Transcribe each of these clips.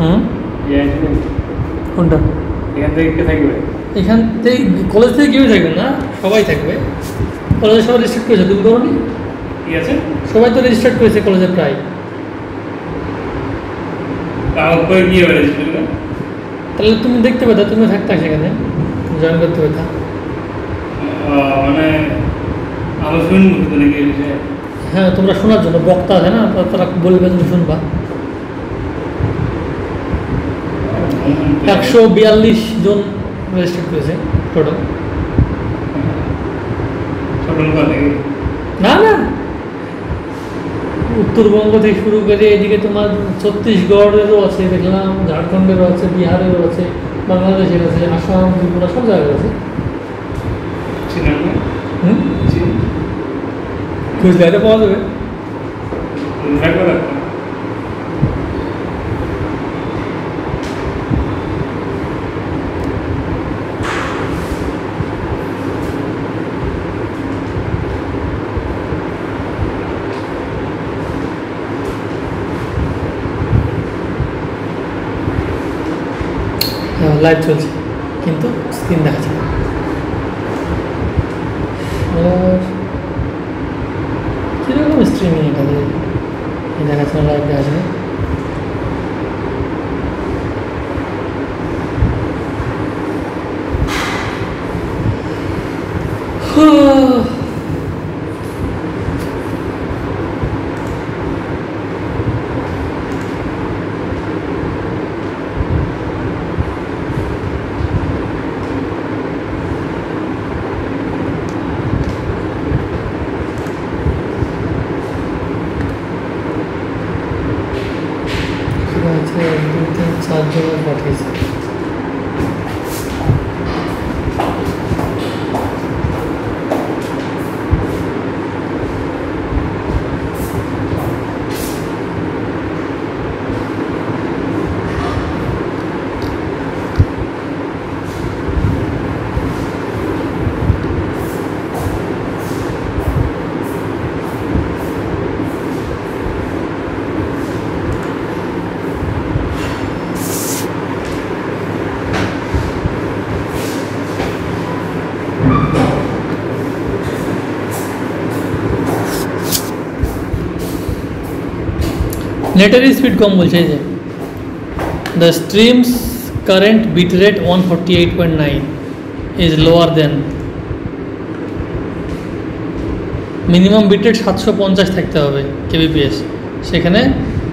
হুম, কোনটা? এখান থেকে কে থাকবে? এখান থেকে কলেজ থেকে কেউ থাকবে না, সবাই থাকবে। কলেজে সবাই রেজিস্টার করেছে, তুমি করো নি? কি আছে? সবাই তো রেজিস্টার করেছে কলেজে প্রায়। কাগজ করে গিয়ে রেজিস্টার করে? তাহলে তুমি দেখতে পেতা, তুমি থাকতা সেখানে, জয়েন করতে পেতা। মানে আমি শুনবো তো নাকি এই বিষয়ে? হ্যাঁ, তোমরা শোনার জন্য বক্তা আছে না, তারা বলবে, তুমি শুনবা। 142 জন রেজিস্টার করেছে টোটাল। ছোটন থেকে না না, উত্তরবঙ্গ থেকে শুরু করে এদিকে তোমার ছত্তিশগড়েরও আছে দেখলাম, ঝাড়খণ্ডেরও আছে, বিহারেরও আছে, বাংলাদেশের আছে, আসাম, ত্রিপুরা, সব জায়গায় আছে। চিনেন না? হুম, চিন খুঁজলে এটা পাওয়া যাবে। রাখবো রাখবো। লাইভ চলছে কিন্তু স্ক্রিন দেখা যায় না। আর কীরকম স্ট্রিমিং এটা দিয়ে দেখাচ্ছে না, লাইভ দেখা যায়। আছে 1 2 3 4 জনের পাঠিয়েছে। নেটের স্পিড কম বলছে, এই যে the streams current bit rate 148.9 is lower than minimum bit rate 750 থাকতে হবে কেবিপিএস, সেখানে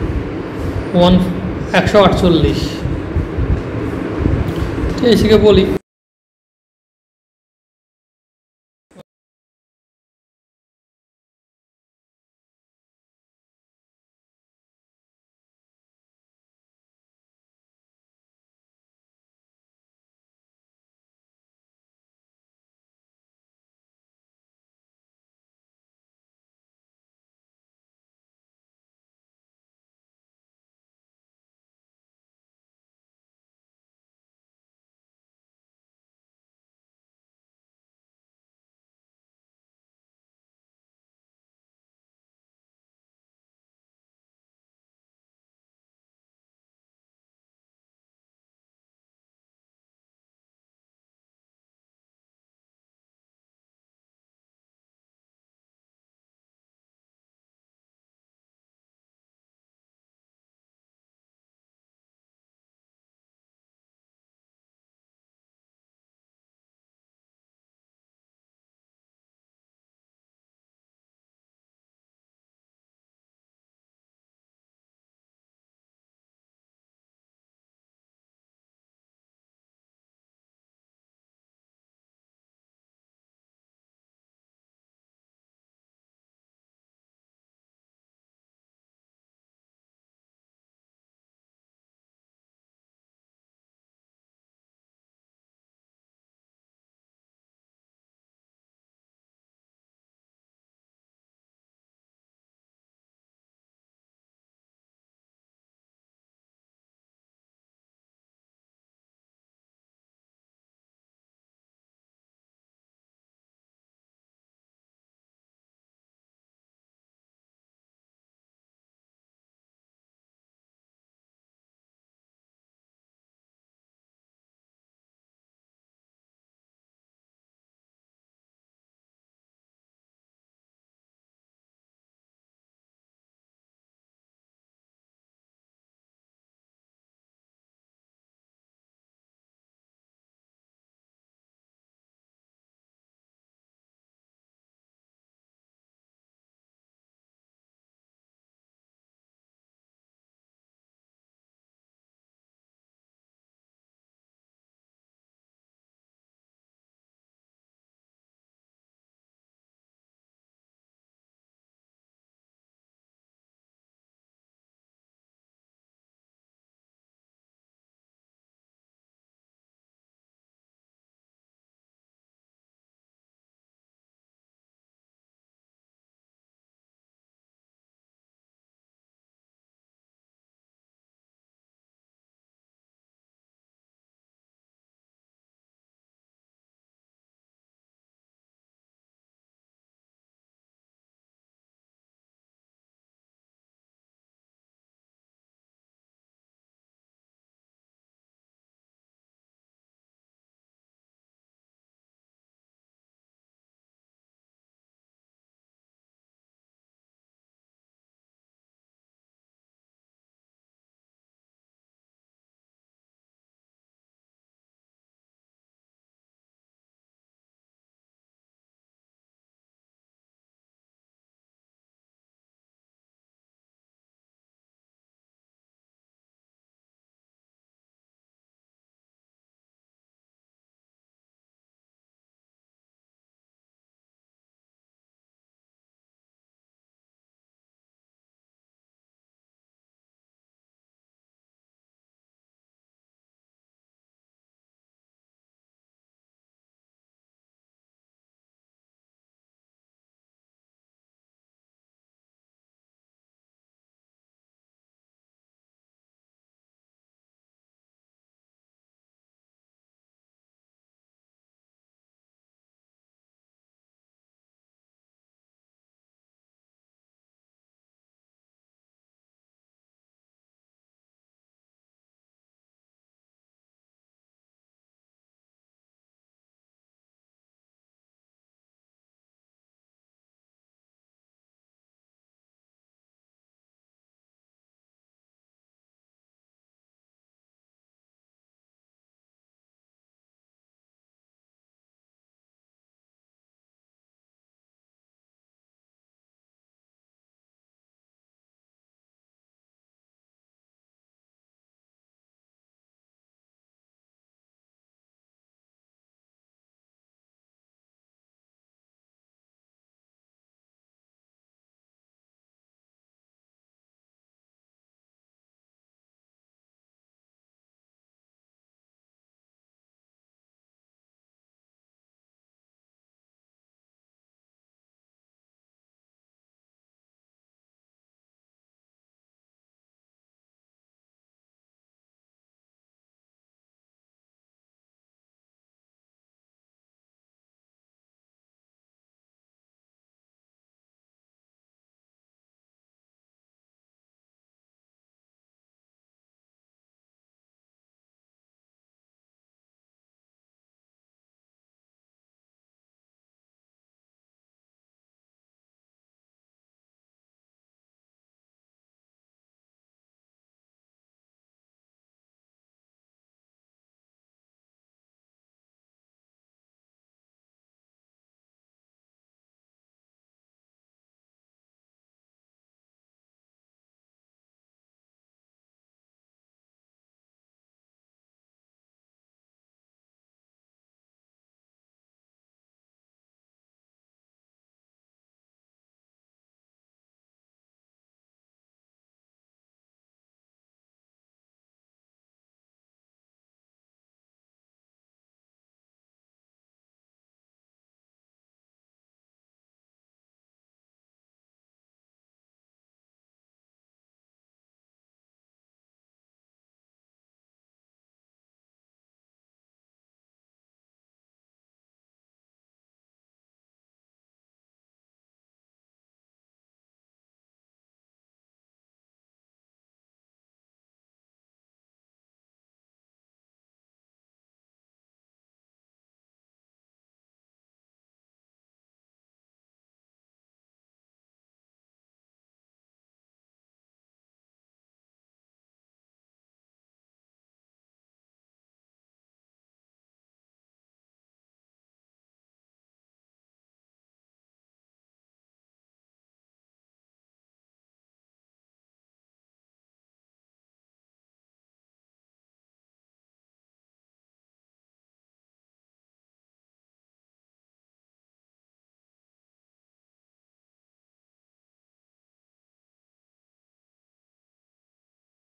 148। ঠিক আছে, বলি